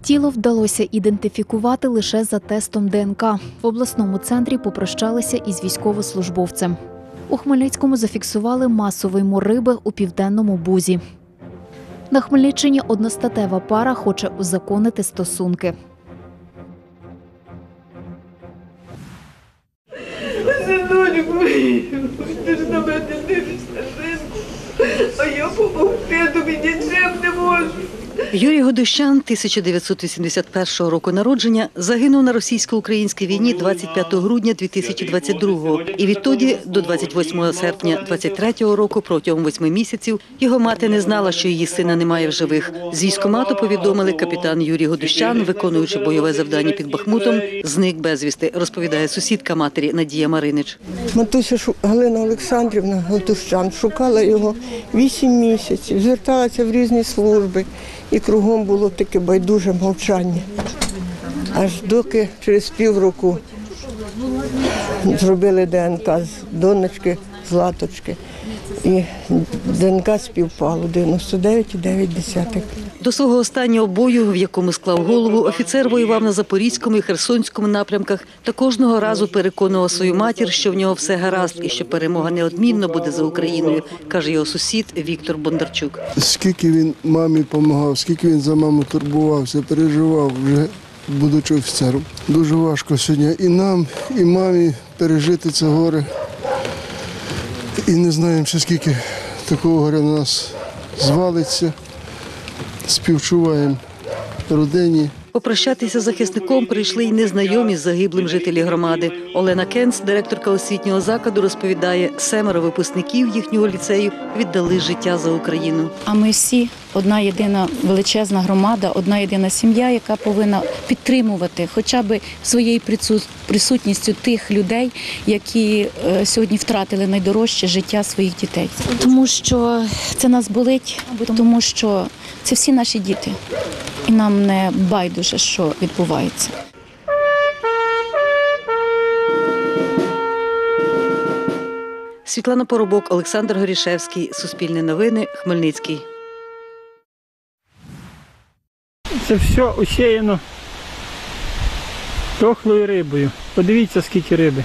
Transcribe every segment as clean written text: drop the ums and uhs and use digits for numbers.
Тіло вдалося ідентифікувати лише за тестом ДНК. В обласному центрі попрощалися із військовослужбовцем. У Хмельницькому зафіксували масовий мор риби у Південному Бузі. На Хмельниччині одностатева пара хоче узаконити стосунки. Синочку мій, ти ж на мене дивишся, синку, а я помогти тобі нічим не можу. Юрій Годущан, 1981 року народження, загинув на російсько-українській війні 25 грудня 2022-го. І відтоді до 28 серпня 23-го року, протягом 8 місяців, його мати не знала, що її сина немає в живих. З військкомату повідомили, капітан Юрій Годущан, виконуючи бойове завдання під Бахмутом, зник безвісти, розповідає сусідка матері Надія Маринич. Матуся Галина Олександрівна Годущан шукала його 8 місяців, зверталася в різні служби. І кругом було таке байдуже мовчання. Аж доки через півроку зробили ДНК з донечки, з Латочки. І ДНК співпало 99,9. До свого останнього бою, в якому склав голову, офіцер воював на Запорізькому і Херсонському напрямках та кожного разу переконував свою матір, що в нього все гаразд і що перемога неодмінно буде за Україною, каже його сусід Віктор Бондарчук. Скільки він мамі допомагав, скільки він за маму турбувався, переживав, вже будучи офіцером. Дуже важко сьогодні і нам, і мамі пережити це горе. І не знаємо, ще скільки такого горя на нас звалиться. Співчуваємо родині. Попрощатися з захисником прийшли й незнайомі з загиблим жителі громади. Олена Кенц, директорка освітнього закладу, розповідає, 7 випускників їхнього ліцею віддали життя за Україну. А ми всі одна єдина величезна громада, одна єдина сім'я, яка повинна підтримувати хоча б своєю присутністю тих людей, які сьогодні втратили найдорожче життя своїх дітей. Тому що це нас болить, тому що це всі наші діти. І нам не байдуже, що відбувається. Світлана Поробок, Олександр Горішевський, Суспільне новини, Хмельницький. Це все усіяно дохлою рибою. Подивіться, скільки риби.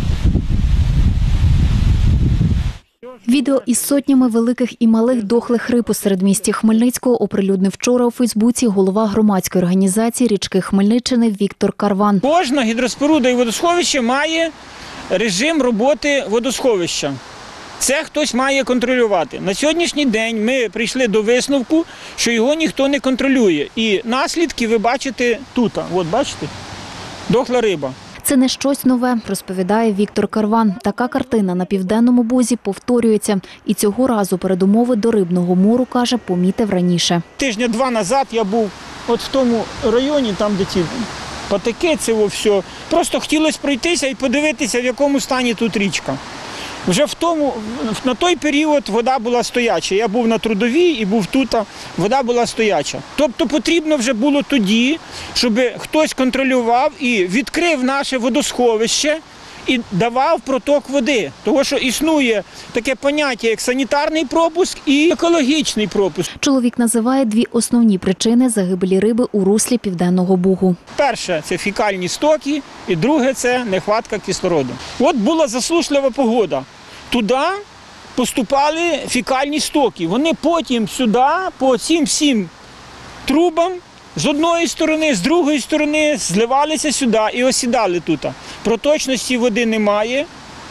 Відео із сотнями великих і малих дохлих риб у середмісті Хмельницького оприлюднив вчора у Фейсбуці голова громадської організації «Річки Хмельниччини» Віктор Карван. Кожна гідроспоруда і водосховище має режим роботи водосховища. Це хтось має контролювати. На сьогоднішній день ми прийшли до висновку, що його ніхто не контролює. І наслідки ви бачите тут. От бачите? Дохла риба. Це не щось нове, розповідає Віктор Карван. Така картина на Південному Бузі повторюється. І цього разу передумови до рибного мору, каже, помітив раніше. Тижня-два назад я був от в тому районі, там де ті патики, це все. Просто хотілося пройтися і подивитися, в якому стані тут річка. Вже на той період вода була стояча. Я був на Трудовій і був тут, вода була стояча. Тобто потрібно вже було тоді, щоб хтось контролював і відкрив наше водосховище і давав проток води. Тому що існує таке поняття, як санітарний пропуск і екологічний пропуск. Чоловік називає 2 основні причини загибелі риби у руслі Південного Бугу. Перше – це фекальні стоки, і друге – це нехватка кислороду. От була засушлива погода. Туди поступали фекальні стоки. Вони потім сюди, по цим всім трубам, з одної сторони, з другої сторони, зливалися сюди і осідали тут. Проточності води немає,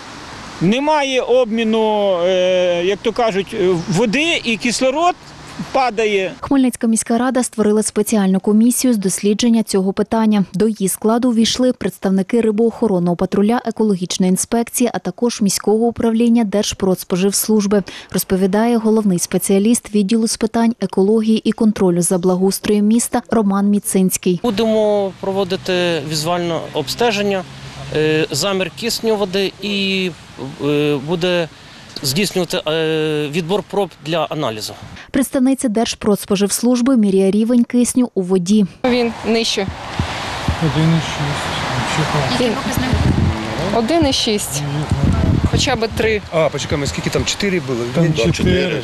немає обміну, як то кажуть, води, і кислород падає. Хмельницька міська рада створила спеціальну комісію з дослідження цього питання. До її складу увійшли представники рибоохоронного патруля, екологічної інспекції, а також міського управління Держпродспоживслужби, розповідає головний спеціаліст відділу з питань екології і контролю за благоустроєм міста Роман Міцинський. Будемо проводити візуальне обстеження, замір кисню води і буде здійснювати відбір проб для аналізу. Представниця Держпродспоживслужби міряє рівень кисню у воді. Він нижче. 1,6. 1,6. хоча б 3. Почекай, скільки там, 4 було? Там 4.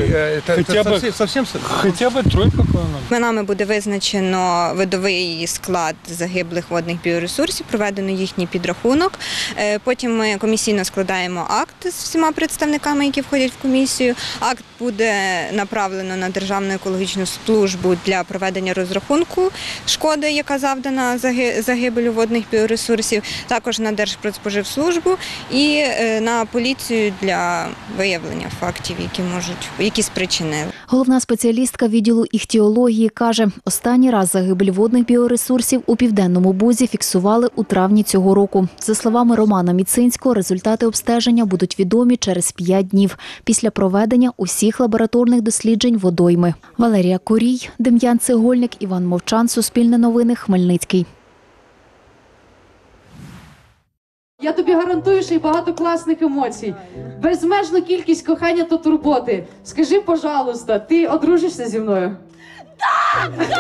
Хоча б 3, по-моєму. Нами буде визначено видовий склад загиблих водних біоресурсів, проведено їхній підрахунок. Потім ми комісійно складаємо акт з всіма представниками, які входять в комісію. Акт буде направлено на Державну екологічну службу для проведення розрахунку шкоди, яка завдана загибелю водних біоресурсів, також на Держпродспоживслужбу і на поліцію для виявлення фактів, які спричинили. Головна спеціалістка відділу іхтіології каже, останній раз загибель водних біоресурсів у Південному Бузі фіксували у травні цього року. За словами Романа Міцинського, результати обстеження будуть відомі через 5 днів після проведення усіх лабораторних досліджень водойми. Валерія Корій, Дем'ян Цегольник, Іван Мовчан, Суспільне новини, Хмельницький. Я тобі гарантую, що й багато класних емоцій. Безмежну кількість кохання та турботи. Скажи, пожалуйста, ти одружишся зі мною? Так!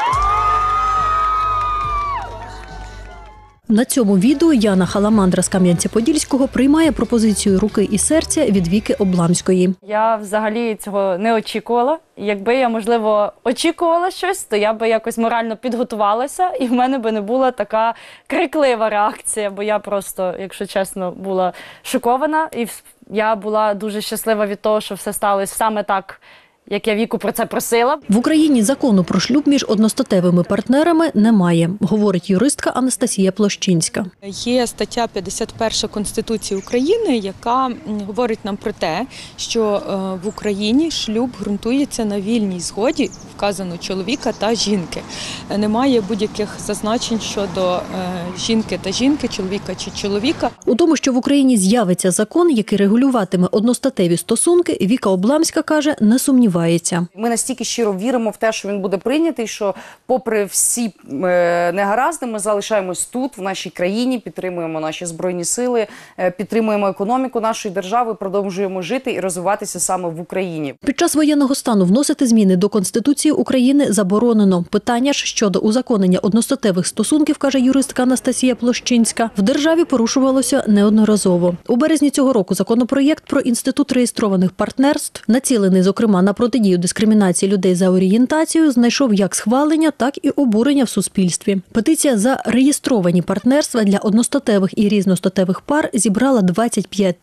На цьому відео Яна Халамандра з Кам'янця-Подільського приймає пропозицію руки і серця від Віки Обламської. Я взагалі цього не очікувала. Якби я, можливо, очікувала щось, то я би якось морально підготувалася, і в мене би не була така криклива реакція, бо я просто, якщо чесно, була шокована. І я була дуже щаслива від того, що все сталося саме так, як я Віку про це просила. В Україні закону про шлюб між одностатевими партнерами немає, говорить юристка Анастасія Площинська. Є стаття 51 Конституції України, яка говорить нам про те, що в Україні шлюб ґрунтується на вільній згоді, вказано чоловіка та жінки. Немає будь-яких зазначень щодо жінки та жінки, чоловіка чи чоловіка. У тому, що в Україні з'явиться закон, який регулюватиме одностатеві стосунки, Віка Обламська каже, не сумнівається. Ми настільки щиро віримо в те, що він буде прийнятий, що попри всі негаразди ми залишаємось тут, в нашій країні, підтримуємо наші Збройні сили, підтримуємо економіку нашої держави, продовжуємо жити і розвиватися саме в Україні. Під час воєнного стану вносити зміни до Конституції України заборонено. Питання ж щодо узаконення одностатевих стосунків, каже юристка Анастасія Площинська, в державі порушувалося неодноразово. У березні цього року законопроєкт про інститут реєстрованих партнерств, націлений, зокрема, на протидію дискримінації людей за орієнтацією, знайшов як схвалення, так і обурення в суспільстві. Петиція за реєстровані партнерства для одностатевих і різностатевих пар зібрала 25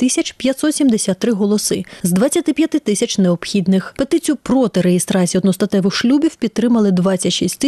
573 голоси з 25 тисяч необхідних. Петицію проти реєстрації одностатевих шлюбів підтримали 26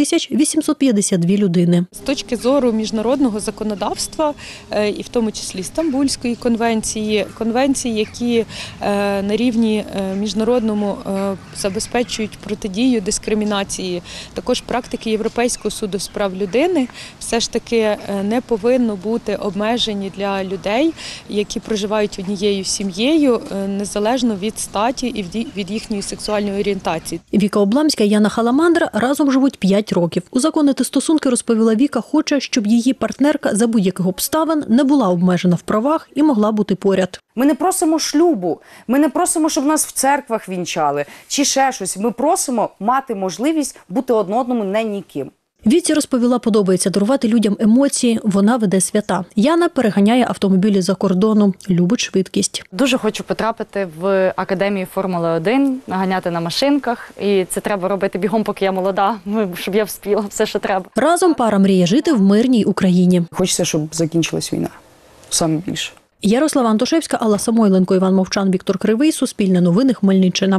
852 людини. З точки зору міжнародного законодавства, і в тому числі Стамбульської конвенції, які на рівні міжнародному забезпечують протидію дискримінації, також практики Європейського суду з прав людини, все ж таки не повинно бути обмежені для людей, які проживають однією сім'єю, незалежно від статі і від їхньої сексуальної орієнтації. Віка Обламська і Яна Халамандра разом живуть 5 років. Узаконити стосунки, розповіла Віка, хоче, щоб її партнерка за будь-яких обставин не була обмежена в правах і могла бути поряд. Ми не просимо шлюбу, ми не просимо, щоб нас в церквах вінчали, чи ще щось. Ми просимо мати можливість бути одне одному не ніким. Віці, розповіла, подобається дарувати людям емоції, вона веде свята. Яна переганяє автомобілі за кордону, любить швидкість. Дуже хочу потрапити в Академію Формули-1, наганяти на машинках. І це треба робити бігом, поки я молода, щоб я вспіла все, що треба. Разом пара мріє жити в мирній Україні. Хочеться, щоб закінчилась війна. Саме більше. Ярослава Антошевська, Алла Самойленко, Іван Мовчан, Віктор Кривий, Суспільне новини, Хмельниччина.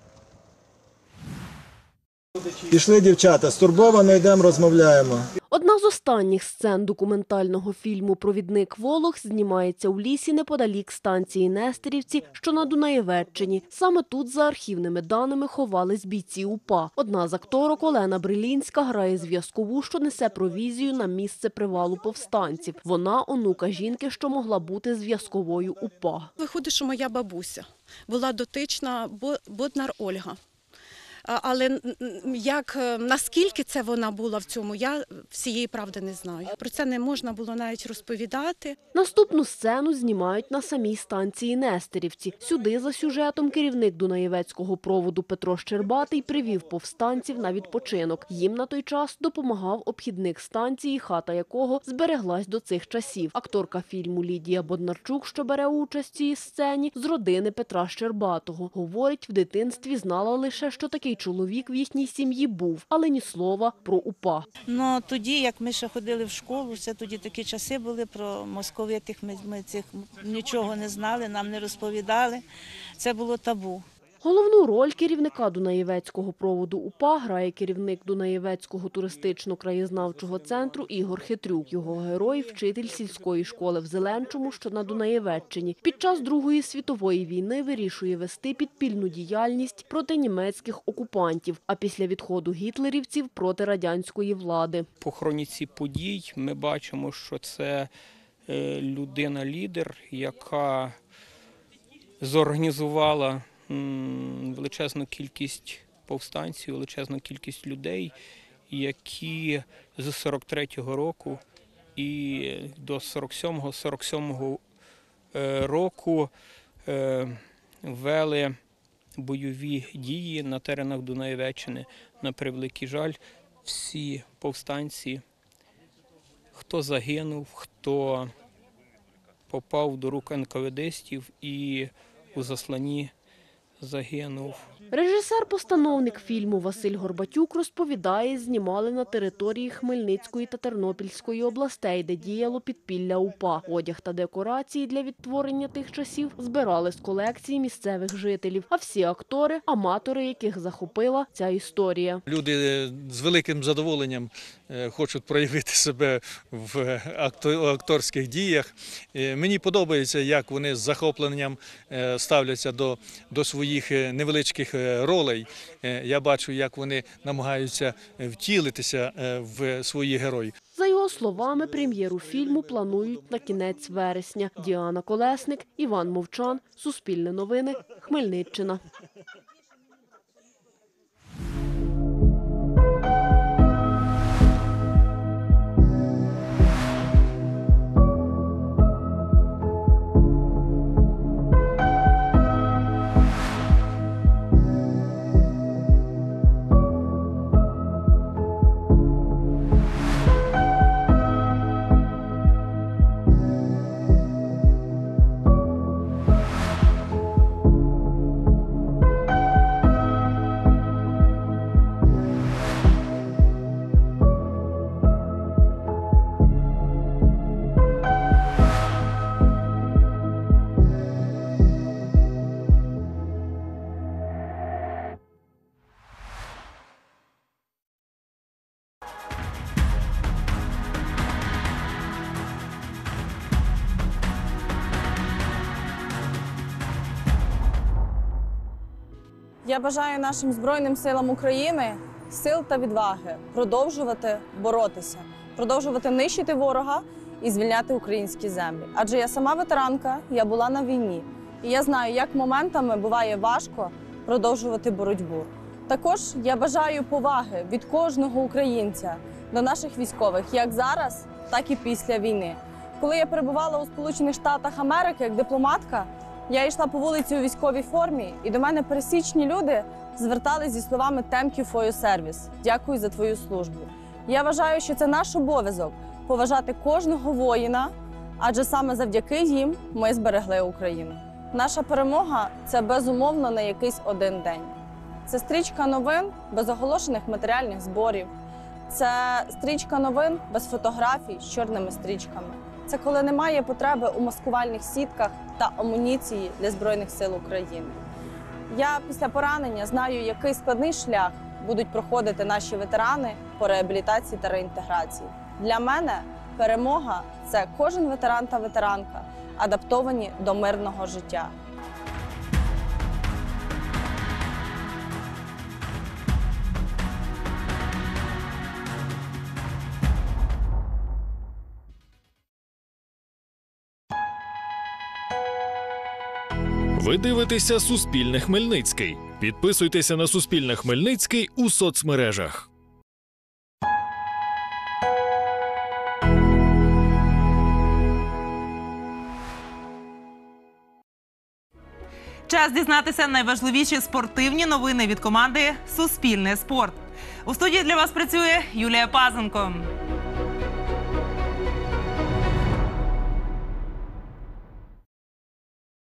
Пішли, дівчата, стурбовано йдемо, розмовляємо. Одна з останніх сцен документального фільму «Провідник Волох» знімається у лісі неподалік станції Нестерівці, що на Дунаєвеччині. Саме тут, за архівними даними, ховались бійці УПА. Одна з акторок, Олена Брилінська, грає зв'язкову, що несе провізію на місце привалу повстанців. Вона – онука жінки, що могла бути зв'язковою УПА. Виходить, що моя бабуся була дотична Боднар Ольга. але наскільки це вона була в цьому, я всієї правди не знаю. Про це не можна було навіть розповідати. Наступну сцену знімають на самій станції Нестерівці. Сюди за сюжетом керівник Дунаєвецького проводу Петро Щербатий привів повстанців на відпочинок. Їм на той час допомагав обхідник станції, хата якого збереглась до цих часів. Акторка фільму Лідія Боднарчук, що бере участь в цій сцені, з родини Петра Щербатого. Говорить, в дитинстві знала лише, що такий чоловік в їхній сім'ї був, але ні слова про УПА. Ну, тоді, як ми ще ходили в школу, це тоді такі часи були про московитих, ми цих нічого не знали, нам не розповідали, це було табу. Головну роль керівника Дунаєвецького проводу УПА грає керівник Дунаєвецького туристично-краєзнавчого центру Ігор Хитрюк. Його герой – вчитель сільської школи в Зеленчому, що на Дунаєвеччині. Під час Другої світової війни вирішує вести підпільну діяльність проти німецьких окупантів, а після відходу гітлерівців – проти радянської влади. По хроніці подій ми бачимо, що це людина-лідер, яка зорганізувала величезну кількість повстанців, величезну кількість людей, які з 43-го року і до 47-го року вели бойові дії на теренах Дунаєвеччини. На превеликий жаль, всі повстанці, хто загинув, хто попав до рук НКВДстів і у засланні загинув. Режисер-постановник фільму Василь Горбатюк розповідає, знімали на території Хмельницької та Тернопільської областей, де діяло підпілля УПА. Одяг та декорації для відтворення тих часів збирали з колекції місцевих жителів, а всі актори – аматори, яких захопила ця історія. Люди з великим задоволенням хочуть проявити себе в акторських діях. Мені подобається, як вони з захопленням ставляться до своїх невеличких ролей. Я бачу, як вони намагаються втілитися в свої герої. За його словами, прем'єру фільму планують на кінець вересня. Діана Колесник, Іван Мовчан, Суспільне новини, Хмельниччина. Я бажаю нашим Збройним силам України сил та відваги продовжувати боротися, продовжувати нищити ворога і звільняти українські землі. Адже я сама ветеранка, я була на війні. І я знаю, як моментами буває важко продовжувати боротьбу. Також я бажаю поваги від кожного українця до наших військових, як зараз, так і після війни. Коли я перебувала у Сполучених Штатах Америки як дипломатка, я йшла по вулиці у військовій формі, і до мене пересічні люди звертались зі словами «Thank you for your service» – «Дякую за твою службу». Я вважаю, що це наш обов'язок – поважати кожного воїна, адже саме завдяки їм ми зберегли Україну. Наша перемога – це безумовно не якийсь один день. Це стрічка новин без оголошених матеріальних зборів. Це стрічка новин без фотографій з чорними стрічками. Це коли немає потреби у маскувальних сітках та амуніції для Збройних сил України. Я після поранення знаю, який складний шлях будуть проходити наші ветерани по реабілітації та реінтеграції. Для мене перемога – це кожен ветеран та ветеранка, адаптовані до мирного життя. Ви дивитеся «Суспільне Хмельницький». Підписуйтеся на Суспільне Хмельницький у соцмережах. Час дізнатися найважливіші спортивні новини від команди «Суспільне спорт». У студії для вас працює Юлія Пазенко.